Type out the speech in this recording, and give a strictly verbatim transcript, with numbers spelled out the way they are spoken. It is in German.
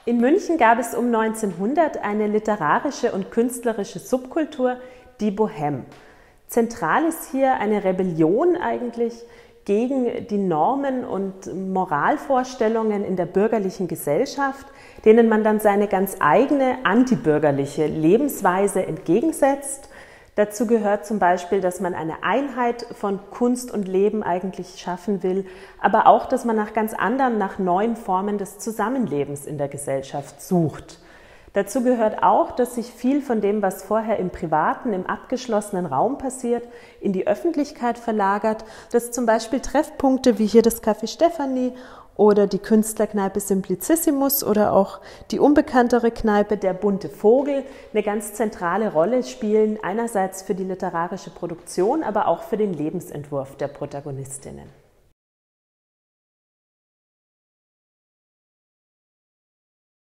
In München gab es um neunzehnhundert eine literarische und künstlerische Subkultur, die Bohème. Zentral ist hier eine Rebellion eigentlich gegen die Normen und Moralvorstellungen in der bürgerlichen Gesellschaft, denen man dann seine ganz eigene antibürgerliche Lebensweise entgegensetzt. Dazu gehört zum Beispiel, dass man eine Einheit von Kunst und Leben eigentlich schaffen will, aber auch, dass man nach ganz anderen, nach neuen Formen des Zusammenlebens in der Gesellschaft sucht. Dazu gehört auch, dass sich viel von dem, was vorher im privaten, im abgeschlossenen Raum passiert, in die Öffentlichkeit verlagert, dass zum Beispiel Treffpunkte wie hier das Café Stefanie oder die Künstlerkneipe Simplicissimus oder auch die unbekanntere Kneipe Der bunte Vogel eine ganz zentrale Rolle spielen, einerseits für die literarische Produktion, aber auch für den Lebensentwurf der Protagonistinnen.